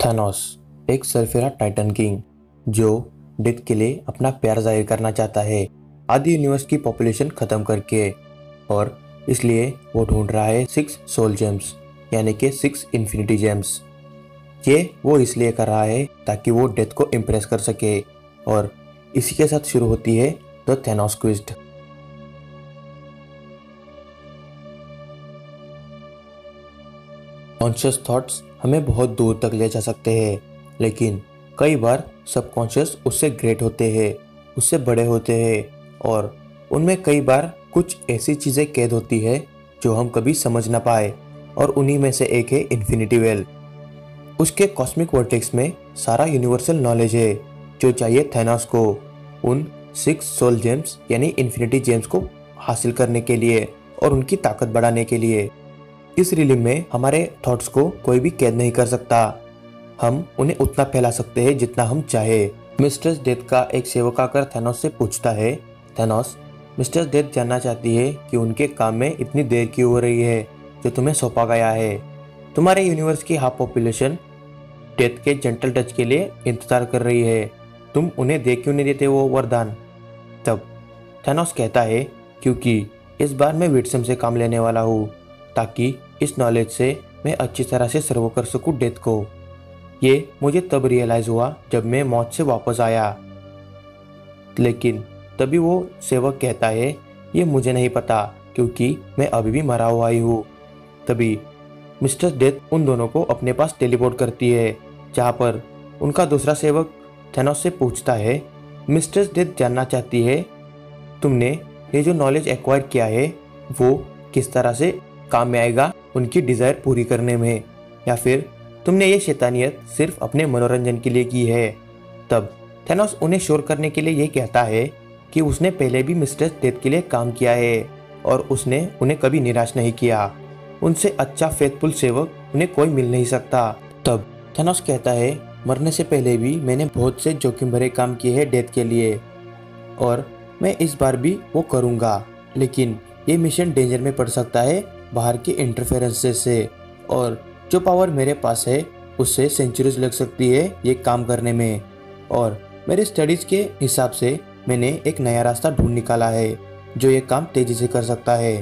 Thanos एक सरफिरा titan king जो डेथ के लिए अपना प्यार जाहिर करना चाहता है आदि यूनिवर्स की पॉपुलेशन खत्म करके, और इसलिए वो ढूंढ रहा है 6 सोल जेम्स यानी कि 6 इन्फिनिटी जेम्स। ये वो इसलिए कर रहा है ताकि वो डेथ को इम्प्रेस कर सके, और इसी के साथ शुरू होती है the Thanos quest. Conscious thoughts हमें बहुत दूर तक ले जा सकते हैं, लेकिन कई बार सबकॉन्शियस उससे ग्रेट होते हैं, उससे बड़े होते हैं, और उनमें कई बार कुछ ऐसी चीज़ें कैद होती है जो हम कभी समझ ना पाए, और उन्हीं में से एक है इन्फिनिटी वेल। उसके कॉस्मिक वर्टेक्स में सारा यूनिवर्सल नॉलेज है जो चाहिए थैनोस को उन 6 सोल जेम्स यानी इन्फिनिटी जेम्स को हासिल करने के लिए और उनकी ताकत बढ़ाने के लिए। इस रिलीम में हमारे थॉट्स को कोई भी कैद नहीं कर सकता, हम उन्हें उतना फैला सकते हैं जितना हम चाहे। मिस्ट्रेस डेथ का एक सेवक आकर थैनोस से पूछता है, थैनोस, मिस्ट्रेस डेथ जानना चाहती है कि उनके काम में इतनी देर क्यों हो रही है जो तुम्हें सौंपा गया है। तुम्हारे यूनिवर्स की हाफ पॉपुलेशन डेथ के जेंटल टच के लिए इंतजार कर रही है, तुम उन्हें दे क्यों नहीं देते वो वरदान। तब थैनोस कहता है, क्योंकि इस बार मैं विटसम से काम लेने वाला हूँ ताकि इस नॉलेज से मैं अच्छी तरह से सर्व कर सकूं डेथ को। ये मुझे तब रियलाइज हुआ जब मैं मौत से वापस आया। लेकिन तभी वो सेवक कहता है, ये मुझे नहीं पता क्योंकि मैं अभी भी मरा हुआ ही हूँ। तभी मिस्टर डेथ उन दोनों को अपने पास टेलीपोर्ट करती है, जहाँ पर उनका दूसरा सेवक थैनोस से पूछता है, मिस्टर डेथ जानना चाहती है तुमने ये जो नॉलेज एक्वायर किया है वो किस तरह से काम में आएगा उनकी डिज़ायर पूरी करने में, या फिर तुमने ये शैतानियत सिर्फ अपने मनोरंजन के लिए की है। तब थैनोस उन्हें श्योर करने के लिए ये कहता है कि उसने पहले भी मिस्टर डेथ के लिए काम किया है और उसने उन्हें कभी निराश नहीं किया। उनसे अच्छा फेथफुल सेवक उन्हें कोई मिल नहीं सकता। तब थैनोस कहता है, मरने से पहले भी मैंने बहुत से जोखिम भरे काम किए हैं डेथ के लिए, और मैं इस बार भी वो करूँगा, लेकिन ये मिशन डेंजर में पड़ सकता है बाहर के इंटरफेरेंसेस से, और जो पावर मेरे पास है उससे सेंचुरीज लग सकती है ये काम करने में। और मेरे स्टडीज़ के हिसाब से मैंने एक नया रास्ता ढूंढ निकाला है जो ये काम तेज़ी से कर सकता है,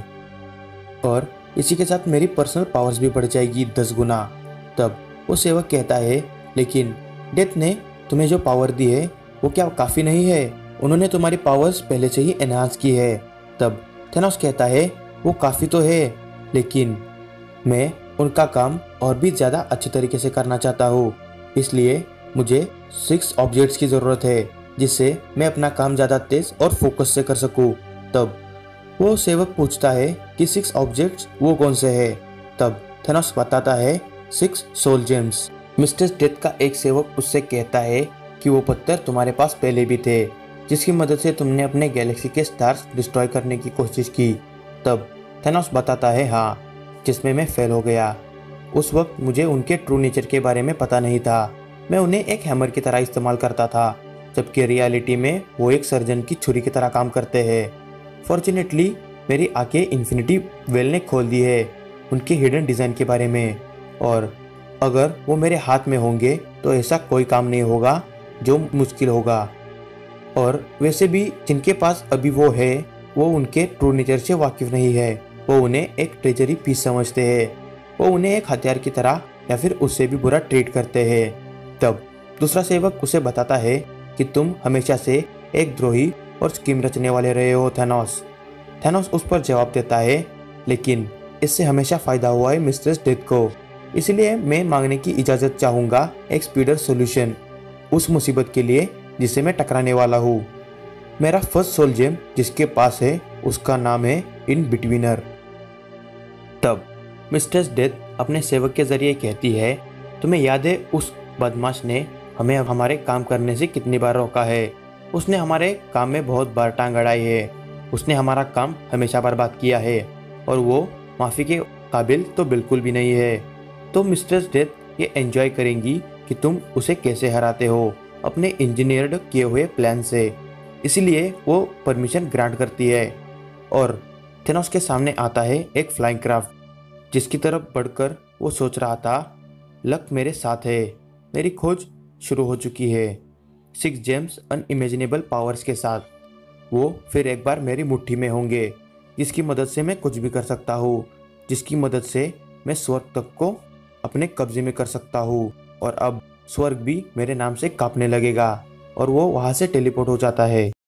और इसी के साथ मेरी पर्सनल पावर्स भी बढ़ जाएगी 10 गुना। तब वो सेवक कहता है, लेकिन डेथ ने तुम्हें जो पावर दी है वो क्या काफ़ी नहीं है? उन्होंने तुम्हारी पावर्स पहले से ही एनहांस की है। तब थैनोस कहता है, वो काफ़ी तो है, लेकिन मैं उनका काम और भी ज़्यादा अच्छे तरीके से करना चाहता हूँ, इसलिए मुझे 6 ऑब्जेक्ट्स की ज़रूरत है जिससे मैं अपना काम ज़्यादा तेज़ और फोकस से कर सकूँ। तब वो सेवक पूछता है कि 6 ऑब्जेक्ट्स वो कौन से हैं। तब थैनोस बताता है 6 सोल जेम्स। मिस्टर डेथ का एक सेवक उससे कहता है कि वो पत्थर तुम्हारे पास पहले भी थे जिसकी मदद से तुमने अपने गैलेक्सी के स्टार्स डिस्ट्रॉय करने की कोशिश की। तब थैनोस बताता है, हाँ, जिसमें मैं फेल हो गया। उस वक्त मुझे उनके ट्रू नेचर के बारे में पता नहीं था, मैं उन्हें एक हैमर की तरह इस्तेमाल करता था, जबकि रियलिटी में वो एक सर्जन की छुरी की तरह काम करते हैं। फॉर्चुनेटली मेरी आंखें इन्फिनिटी वेल ने खोल दी है उनके हिडन डिज़ाइन के बारे में, और अगर वो मेरे हाथ में होंगे तो ऐसा कोई काम नहीं होगा जो मुश्किल होगा। और वैसे भी जिनके पास अभी वो है वो उनके ट्रू नेचर से वाकिफ नहीं है, वो उन्हें एक ट्रेजरी पीस समझते हैं, वो उन्हें एक हथियार की तरह या फिर उससे भी बुरा ट्रीट करते हैं। तब दूसरा सेवक उसे बताता है कि तुम हमेशा से एक द्रोही और स्कीम रचने वाले रहे हो थैनोस। थैनोस उस पर जवाब देता है, लेकिन इससे हमेशा फ़ायदा हुआ है मिस्ट्रेस डेथ को, इसलिए मैं मांगने की इजाज़त चाहूँगा एक स्पीडर सोल्यूशन उस मुसीबत के लिए जिसे मैं टकराने वाला हूँ। मेरा फर्स्ट सोल जेम जिसके पास है उसका नाम है इन बिटवीनर। तब मिस्ट्रेस डेथ अपने सेवक के जरिए कहती है, तुम्हें याद है उस बदमाश ने हमें हमारे काम करने से कितनी बार रोका है? उसने हमारे काम में बहुत बार टांग अड़ाई है, उसने हमारा काम हमेशा बर्बाद किया है, और वो माफ़ी के काबिल तो बिल्कुल भी नहीं है। तो मिस्ट्रेस डेथ ये एंजॉय करेंगी कि तुम उसे कैसे हराते हो अपने इंजीनियर्ड किए हुए प्लान से, इसीलिए वो परमिशन ग्रांट करती है। और थैनोस के सामने आता है एक फ्लाइंग क्राफ्ट जिसकी तरफ बढ़कर वो सोच रहा था, लक मेरे साथ है, मेरी खोज शुरू हो चुकी है 6 जेम्स अनइमेजिनेबल पावर्स के साथ। वो फिर एक बार मेरी मुट्ठी में होंगे, जिसकी मदद से मैं कुछ भी कर सकता हूँ, जिसकी मदद से मैं स्वर्ग तक को अपने कब्जे में कर सकता हूँ। और अब स्वर्ग भी मेरे नाम से कांपने लगेगा और वो वहाँ से टेलीपोर्ट हो जाता है।